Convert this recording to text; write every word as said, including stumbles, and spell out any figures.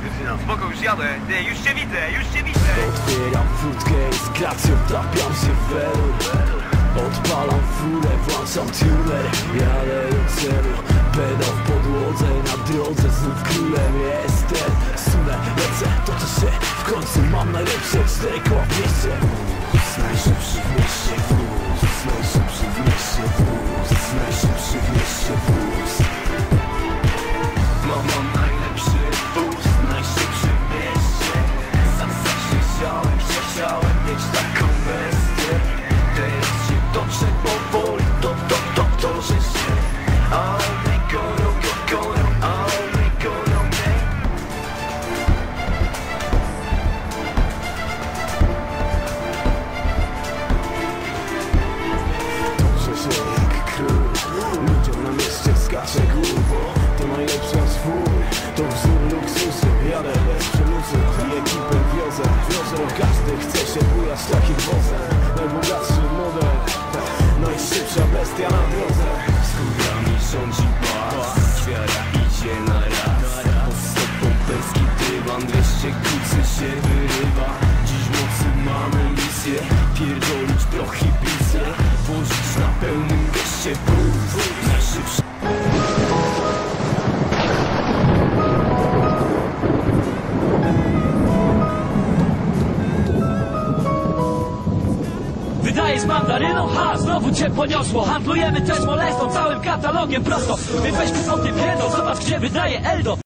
No, spoko, już jadę. Nie, już cię widzę, już cię widzę. Otwieram furtkę i z gracją tapiam się w werur. Odpalam furę, włączam tuner, jadę do celu. Pedał w podłodze, na drodze znów królem jestem. Sunę, lecę, toczę się, w końcu mam najlepsze cztery koła w mieście. Najszybszy w mieście wóz, najszybszy w mieście wóz, najszybszy w mieście wóz. Mam, mam najlepszy wóz, najszybszy w mieście. Sam zawsze chciałem, chciałem mieć taką bestię. Teraz się toczę powoli, to, to, to, toczę się. A one gonią, gonią, a one gonią mnie. Toczę się jak król, ludziom na mieście skacze głową. To najlepsza swój, to wzór luksusu. Jadę bez przymusu i ekipę wiozę. Wiozę, każdy chce się bujać takim wozem. Najbogatszy model, najszybsza bestia na drodze. Z kurami rządzi pas, świara idzie na raz. Pod stopą pęski dywan, wreszcie kucy się wyrywa. Dziś w nocy mamy misję, pierdolić prohibicję. Wozić na pełnym geście bus, najszybszy. Wydajesz mandaryną? Ha, znowu cię poniosło. Handlujemy też molestą, całym katalogiem prosto. Więc weźmy sobie pierdol, zobacz gdzie wydaje Eldo.